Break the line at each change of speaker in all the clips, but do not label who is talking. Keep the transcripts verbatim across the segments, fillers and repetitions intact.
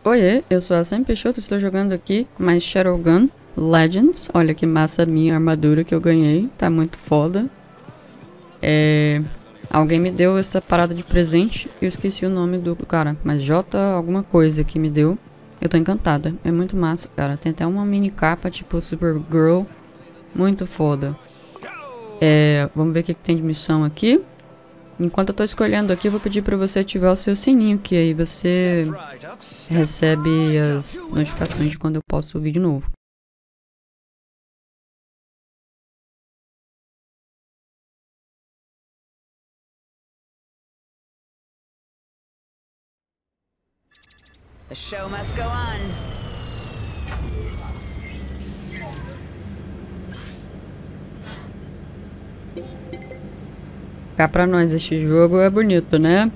Oiê, eu sou a Sam Peixoto, estou jogando aqui mais Shadowgun Legends. Olha que massa a minha armadura que eu ganhei, tá muito foda. É... Alguém me deu essa parada de presente, eu esqueci o nome do cara, mas J alguma coisa que me deu. Eu tô encantada, é muito massa, cara. Tem até uma mini capa tipo Supergirl, muito foda. É... Vamos ver o que, que tem de missão aqui. Enquanto eu tô escolhendo aqui, eu vou pedir pra você ativar o seu sininho, que aí você recebe as notificações de quando eu posto o vídeo novo.
The show must go on.
Cá pra nós, este jogo é bonito, né?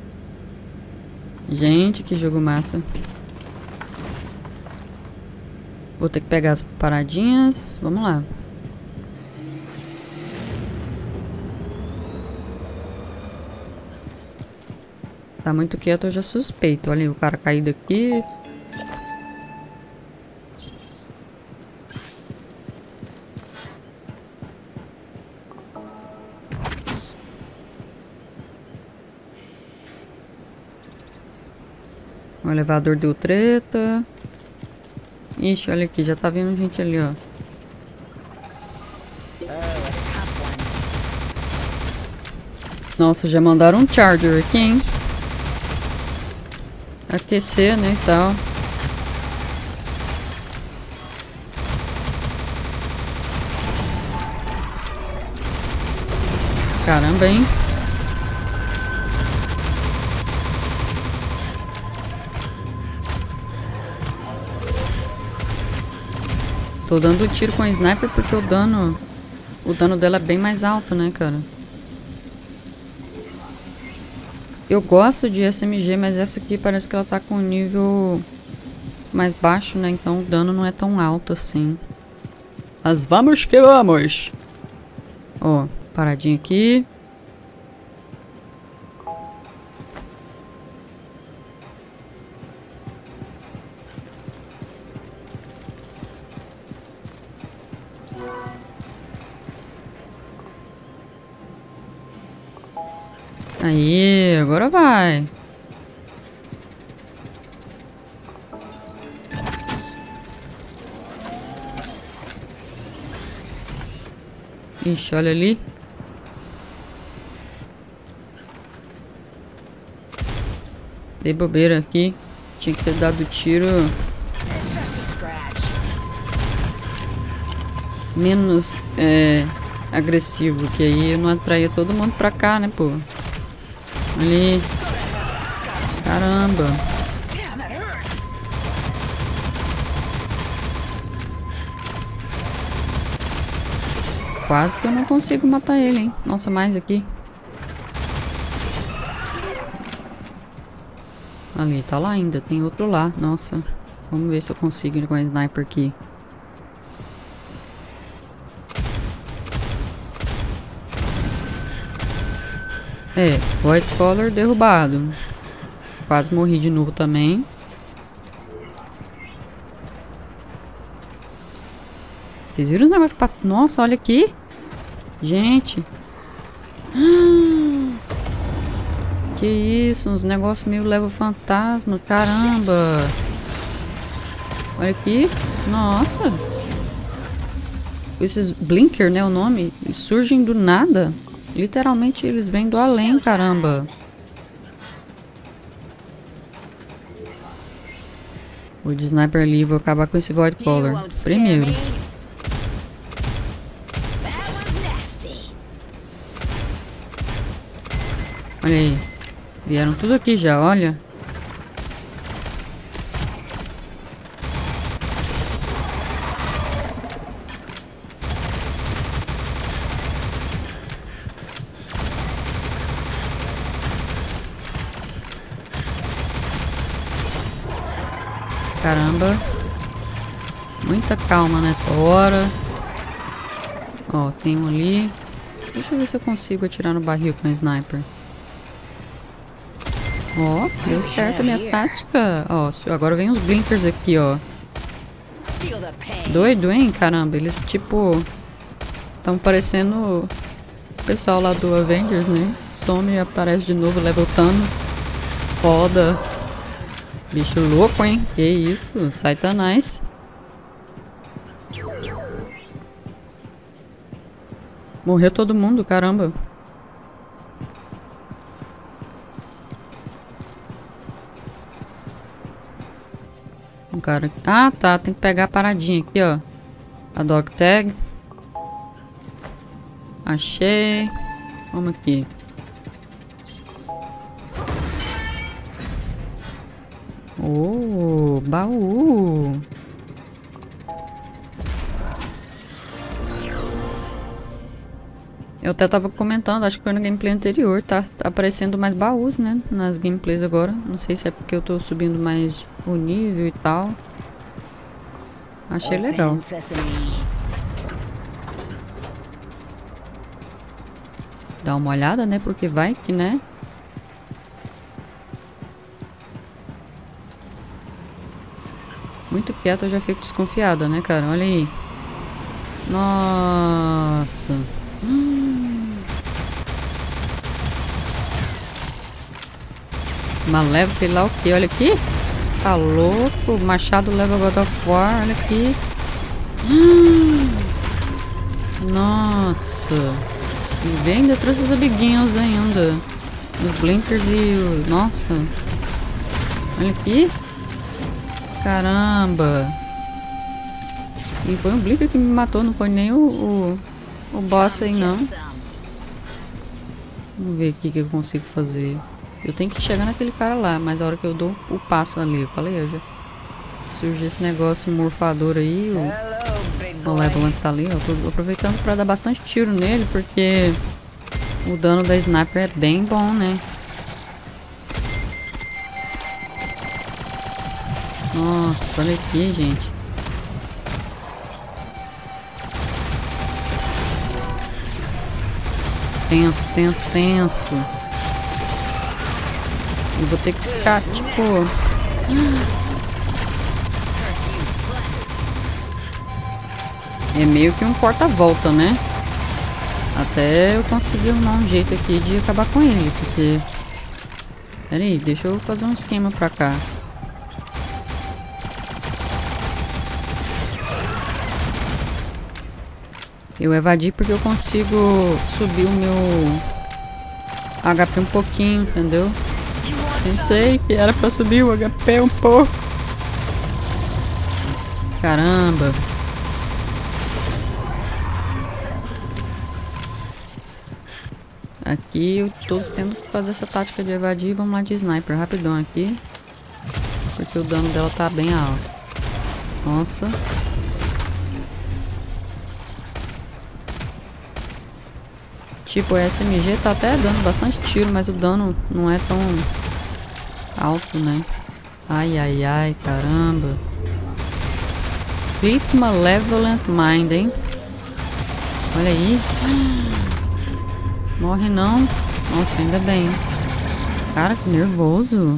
Gente, que jogo massa. Vou ter que pegar as paradinhas. Vamos lá. Tá muito quieto, eu já suspeito. Olha aí, o cara caído aqui. O elevador deu treta. Ixi, olha aqui, já tá vindo gente ali, ó. Nossa, já mandaram um charger aqui, hein? Aquecer, né, e tal. Caramba, hein? Tô dando tiro com a sniper porque o dano... O dano dela é bem mais alto, né, cara? Eu gosto de S M G, mas essa aqui parece que ela tá com um nível mais baixo, né? Então o dano não é tão alto assim. Mas vamos que vamos! Ó, paradinha aqui. Aí, agora vai. Ixi, olha ali. Dei bobeira aqui. Tinha que ter dado tiro menos é, agressivo, que aí eu não atraía todo mundo pra cá, né, pô? Ali. Caramba. Quase que eu não consigo matar ele, hein? Nossa, mais aqui. Ali, tá lá ainda. Tem outro lá. Nossa. Vamos ver se eu consigo ir com a sniper aqui. É, White Collar derrubado. Quase morri de novo também. Vocês viram os negócios que passam? Nossa, olha aqui. Gente. Que isso, uns negócios meio level fantasma. Caramba. Olha aqui. Nossa. Esses Blinker, né, o nome, surgem do nada. Literalmente eles vêm do além, caramba. Vou de sniper ali, vou acabar com esse Void Collar primeiro. Olha aí. Vieram tudo aqui já, olha. Caramba. Muita calma nessa hora. Ó, tem um ali. Deixa eu ver se eu consigo atirar no barril com a sniper. Ó, deu certo a minha tática. Ó, agora vem os blinkers aqui, ó.
Feel the pain.
Doido, hein? Caramba, eles tipo... Estão parecendo o pessoal lá do Avengers, né? Some e aparece de novo, leva o Thanos. Foda. Bicho louco, hein? Que isso, Satanás. Morreu todo mundo, caramba. Um cara... Ah, tá. Tem que pegar a paradinha aqui, ó. A dog tag. Achei. Vamos aqui. Oh, baú. Eu até tava comentando, acho que foi no gameplay anterior, tá aparecendo mais baús, né, nas gameplays agora. Não sei se é porque eu tô subindo mais o nível e tal. Achei legal. Dá uma olhada, né, porque vai que, né? Muito quieto eu já fico desconfiada, né, cara? Olha aí. Nossa. Hum. Uma leva, sei lá o que. Olha aqui. Tá louco. Machado leva God of War. Olha aqui. Hum. Nossa. E vem ainda trouxe os amiguinhos ainda. Os blinkers e o... Nossa. Olha aqui. Caramba. E foi um blinker que me matou. Não foi nem o... o... O boss aí não. Vamos ver aqui o que eu consigo fazer. Eu tenho que chegar naquele cara lá, mas a hora que eu dou o passo ali, eu falei, eu já surgiu esse negócio morfador aí, o Malevolent tá ali, ó. Tô aproveitando pra dar bastante tiro nele, porque o dano da sniper é bem bom, né? Nossa, olha aqui, gente. Tenso, tenso, tenso. Eu vou ter que ficar, tipo... É meio que um porta-volta, né? Até eu conseguir arrumar um jeito aqui de acabar com ele, porque... Pera aí, deixa eu fazer um esquema pra cá. Eu evadi porque eu consigo subir o meu H P um pouquinho, entendeu? Pensei que era pra subir o H P um pouco. Caramba. Aqui eu tô tendo que fazer essa tática de evadir. Vamos lá de sniper, rapidão aqui. Porque o dano dela tá bem alto. Nossa. Tipo, a S M G tá até dando bastante tiro, mas o dano não é tão alto, né? Ai, ai, ai, caramba. Great Malevolent Mind, hein? Olha aí. Morre não. Nossa, ainda bem. Cara, que nervoso.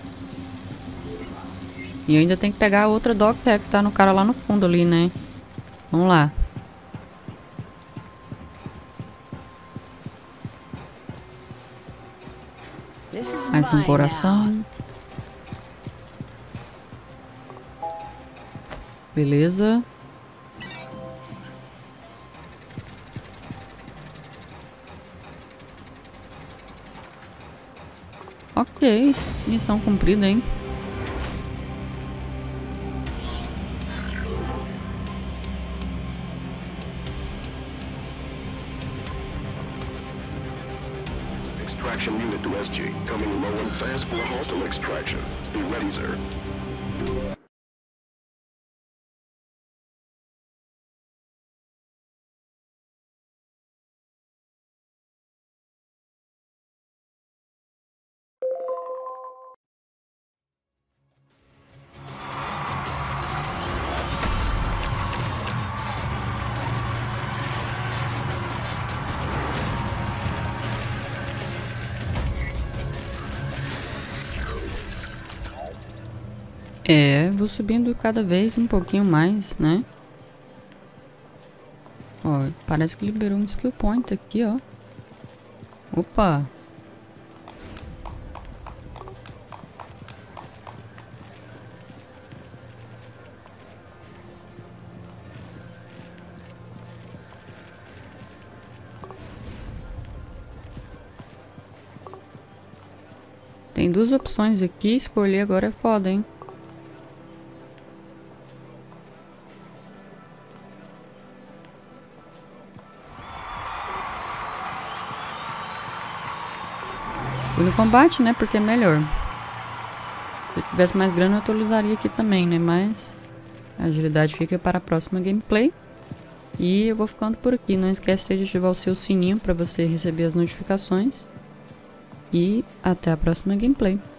E eu ainda tenho que pegar a outra dog tag que tá no cara lá no fundo ali, né? Vamos lá. Mais um coração. Beleza. Ok. Missão cumprida, hein?
Extraction unit to S G. Coming low and fast for hostile extraction. Be ready, sir.
É, vou subindo cada vez um pouquinho mais, né? Ó, parece que liberou um skill point aqui, ó. Opa! Tem duas opções aqui, escolher agora é foda, hein? Fui no combate, né? Porque é melhor. Se eu tivesse mais grana, eu atualizaria aqui também, né? Mas a agilidade fica para a próxima gameplay. E eu vou ficando por aqui. Não esquece de ativar o seu sininho para você receber as notificações. E até a próxima gameplay.